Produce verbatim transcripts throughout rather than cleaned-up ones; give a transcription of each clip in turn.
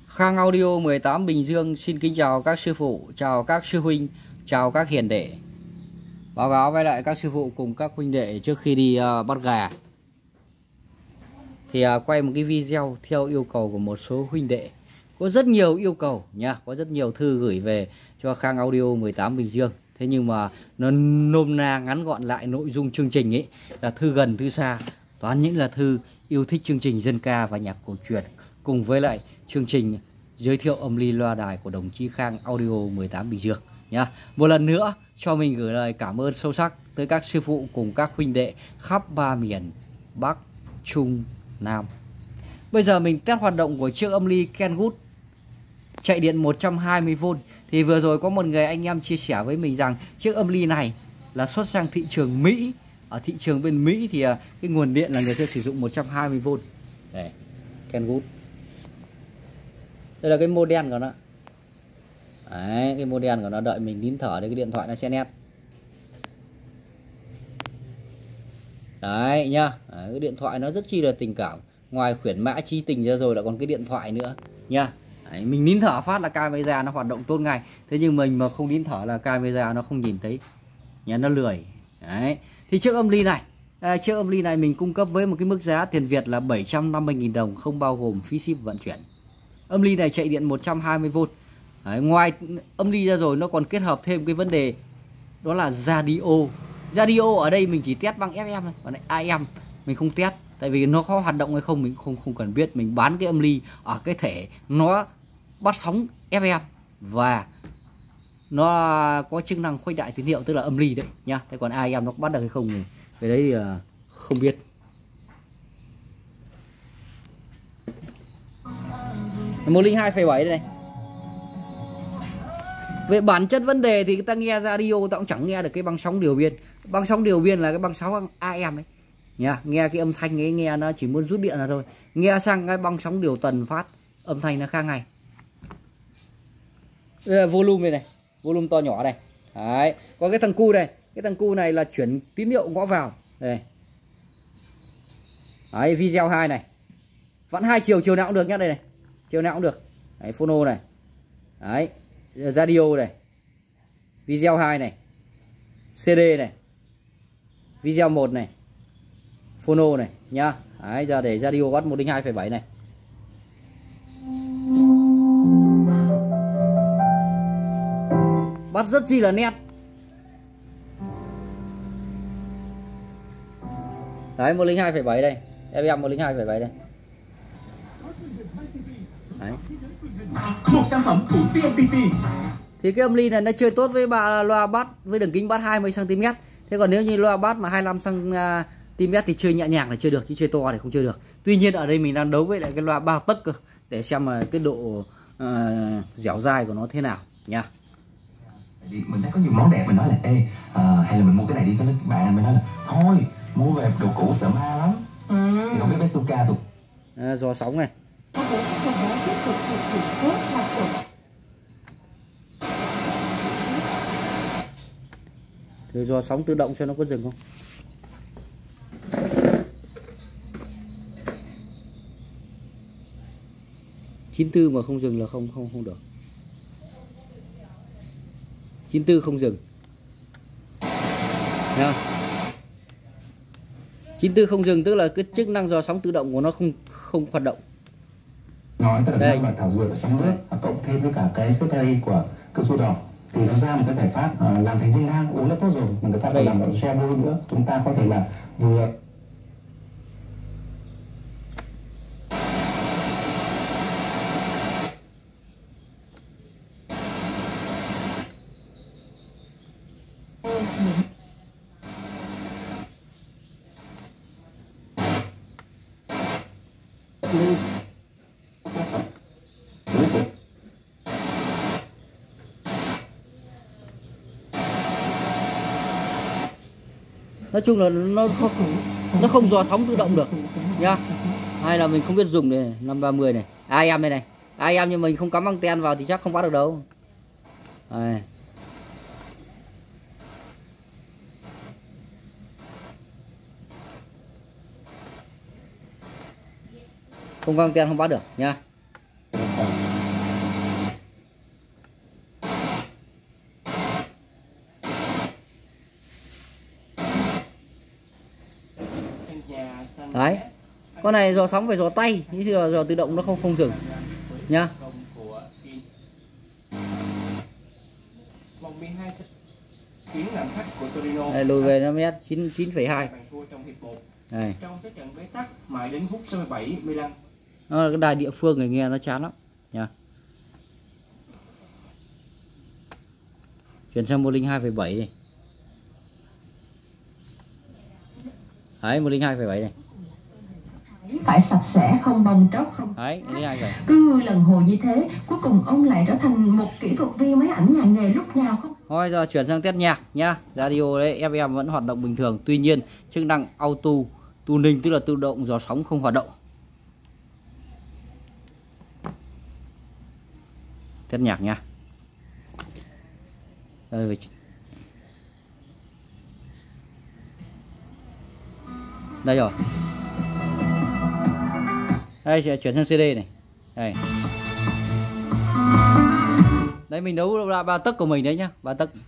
Khang Audio mười tám Bình Dương xin kính chào các sư phụ, chào các sư huynh, chào các hiền đệ. Báo cáo với lại các sư phụ cùng các huynh đệ trước khi đi uh, bắt gà thì uh, quay một cái video theo yêu cầu của một số huynh đệ. Có rất nhiều yêu cầu nha, có rất nhiều thư gửi về cho Khang Audio mười tám Bình Dương. Thế nhưng mà nó nôm na ngắn gọn lại nội dung chương trình ấy là thư gần thư xa, toàn những là thư yêu thích chương trình dân ca và nhạc cổ truyền cùng với lại chương trình giới thiệu âm ly loa đài của đồng chí Khang Audio mười tám Bình Dương nhá. Một lần nữa cho mình gửi lời cảm ơn sâu sắc tới các sư phụ cùng các huynh đệ khắp ba miền Bắc, Trung, Nam. Bây giờ mình test hoạt động của chiếc âm ly Kenwood chạy điện một trăm hai mươi vôn. Thì vừa rồi có một người anh em chia sẻ với mình rằng chiếc âm ly này là xuất sang thị trường Mỹ. Ở thị trường bên Mỹ thì cái nguồn điện là người ta sử dụng một trăm hai mươi vôn. Đây, Kenwood. Đây là cái model của nó. Đấy, cái model của nó, đợi mình nín thở để cái điện thoại nó sẽ nét. Đấy nhá. Đấy, cái điện thoại nó rất chi là tình cảm. Ngoài khuyển mã trí tình ra rồi là còn cái điện thoại nữa nha. Đấy, mình nín thở phát là camera nó hoạt động tốt ngay. Thế nhưng mình mà không nín thở là camera nó không nhìn thấy. Nhá, nó lười. Đấy. Thì chiếc âm ly này, à, chiếc âm ly này mình cung cấp với một cái mức giá tiền Việt là bảy trăm năm mươi nghìn đồng, không bao gồm phí ship vận chuyển. Âm ly này chạy điện một trăm hai mươi vôn. Đấy, ngoài âm ly ra rồi nó còn kết hợp thêm cái vấn đề đó là radio. Radio ở đây mình chỉ test bằng ép em thôi, còn A M mình không test, tại vì nó có hoạt động hay không mình không không cần biết. Mình bán cái âm ly ở cái thể nó bắt sóng ép em và nó có chức năng khuếch đại tín hiệu, tức là âm ly đấy nhá. Thế còn A M nó có bắt được hay không thì cái đấy thì không biết. một không hai phẩy bảy đây này. Về bản chất vấn đề thì người ta nghe radio ta cũng chẳng nghe được cái băng sóng điều biên. Băng sóng điều biên là cái băng sóng A M ấy nha. Nghe cái âm thanh ấy nghe nó chỉ muốn rút điện là thôi. Nghe sang cái băng sóng điều tần phát âm thanh nó khác ngay. Đây là volume này này, volume to nhỏ này. Đấy, có cái thằng cu này, cái thằng cu này là chuyển tín hiệu ngõ vào. Đây. Đấy, video hai này. Vẫn hai chiều, chiều nào cũng được nhá, đây này. Chiều nào cũng được. Đấy, phono này. Đấy, radio này. Video hai này. xê đê này. Video một này. Phono này nhá. Đấy, giờ để radio bắt một không hai phẩy bảy này. Bắt rất chi là nét. Đấy, một không hai phẩy bảy đây. ép em một không hai phẩy bảy đây. Đấy. Một sản phẩm của vê en pê tê. Thì cái âm ly này nó chơi tốt với ba loa bass với đường kính bass hai mươi xăng ti mét. Thế còn nếu như loa bass mà hai mươi lăm xăng ti mét thì chơi nhẹ nhàng là chơi được, chứ chơi to thì không chơi được. Tuy nhiên ở đây mình đang đấu với lại cái loa ba tấc cơ, để xem mà cái độ uh, dẻo dai của nó thế nào nha. Mình thấy có nhiều món đẹp, mình nói là ê uh, hay là mình mua cái này đi, có bạn này mình nói là thôi mua về đồ cũ sợ ma lắm. Ừ. Thì không biết bé Suka thuộc à, giò sóng này. Thử giò sóng tự động cho nó có dừng không? chín tư mà không dừng là không không không được. chín tư không dừng nha. chín tư không dừng tức là cái chức năng dò sóng tự động của nó không không hoạt động. Nói tức là đây bạn thảo dược ở trong nước cộng thêm với cả cái sốt đây của cao su đỏ thì nó ra một cái giải pháp uh, làm thành viên nang uống là tốt rồi, mà người ta còn làm bằng shampoo nữa. Chúng ta có thể là vừa nói chung là nó không nó không dò sóng tự động được nhá. Hay là mình không biết dùng này, năm ba mươi này A M đây này, A M nhưng mình không cắm anten vào thì chắc không bắt được đâu. Đây. Không có anten không bắt được nha. Con này dò sóng phải dò tay, chứ dò, dò tự động nó không không dừng nhá. Đây, lùi về năm mét chín chín phẩy hai. Đây. Trong cái trận bế tắc mãi đến phút sáu mươi bảy mười lăm. Nó là cái đài địa phương này nghe nó chán lắm nha. Chuyển sang một không hai phẩy bảy này. Đấy, một không hai phẩy bảy này. Phải sạch sẽ, không bong tróc, không. Đấy, một không hai phẩy bảy. Cứ lần hồi như thế, cuối cùng ông lại trở thành một kỹ thuật viên máy ảnh nhà nghề lúc nào không? Thôi giờ chuyển sang test nhạc nhá. Radio đấy ép em vẫn hoạt động bình thường, tuy nhiên chức năng auto tuning tức là tự động dò sóng không hoạt động. Test nhạc nha. Đây, đây rồi. Đây sẽ chuyển sang xê đê này. Đây. Đấy mình đấu là ba tấc của mình đấy nhá, ba tấc.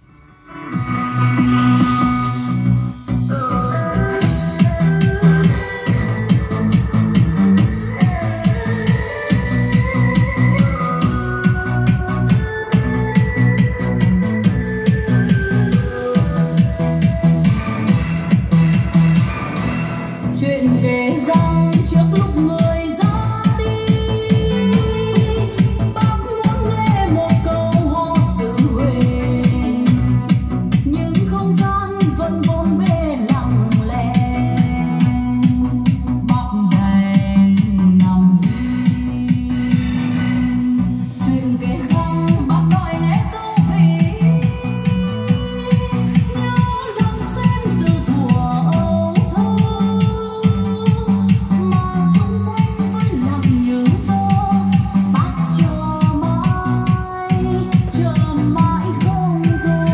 Chuyện kể rằng trước lúc người ra đi, bác muốn nghe một câu hò xứ Huế, nhưng không gian vẫn vốn bề lặng lẽ. Bác đành nằm đi. Chuyện kể rằng bác đòi nghe câu ví, nhớ lần xem từ thuở ấu thơ, mà xung quanh vẫn lặng như tơ. Bác chờ mãi, chờ mãi không thôi.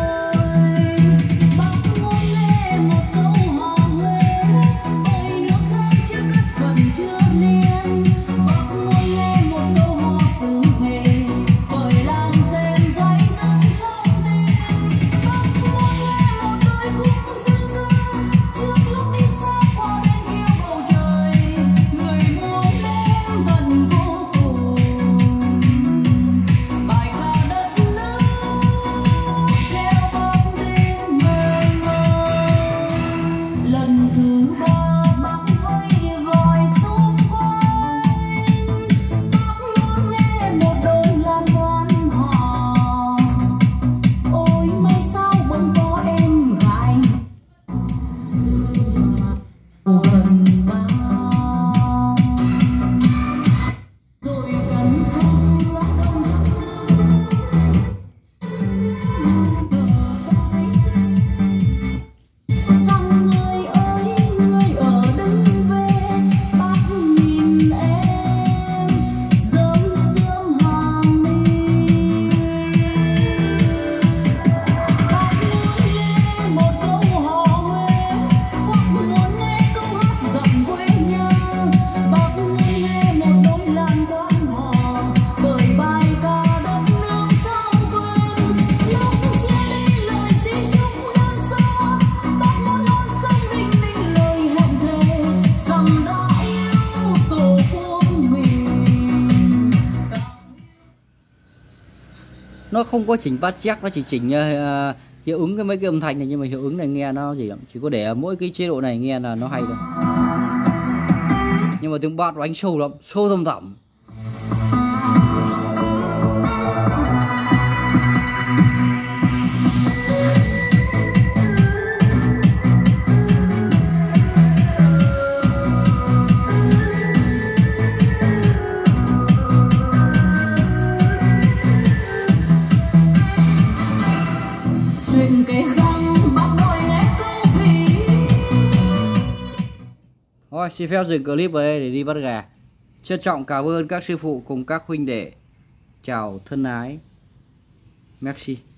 Bác muốn nghe một câu hò Huế, ơi nước non chưa cất phần chưa niên. Bác muốn nghe một câu hò xứ Huế, bởi làng rền dây dẫn trong tim. Bác muốn nghe một đôi khúc dân ca trước lúc đi xa qua bên kia bầu trời. Người muốn đến gần vô cùng, bài ca đất nước theo bóng đêm mênh mông. Lần thứ ba bác vẫy gọi xung quanh, bác muốn nghe một đôi lan quan hò. Ôi may sao vẫn có em gái gần bác, rồi cẩn thận gió đông trong rằng người ơi, người ở đứng về. Bác nhìn em sớm sớm hàng mi. Bác muốn nghe một câu hò Huế, hoặc muốn nghe câu hát giọng quê nhà. Bác muốn nghe một đôi lan quan hò, bởi bài ca đất nước sao quên. Lúc chia ly lời di chúc đơn sơ, bác muốn non sông đinh ninh lời hẹn thề rằng đã yêu tổ quốc mình. Nó không có chỉnh bass check, nó chỉ chỉnh uh, hiệu ứng cái mấy cái âm thanh này, nhưng mà hiệu ứng này nghe nó gì lắm, chỉ có để ở mỗi cái chế độ này nghe là nó hay thôi. Nhưng mà tiếng bass của anh sâu lắm, sâu thâm thẳm. Chuyện kể rằng bác đòi nghe câu ví. Thôi xin phép dừng clip ở đây để đi bắt gà. Trân trọng cảm ơn các sư phụ cùng các huynh đệ. Chào thân ái. Merci.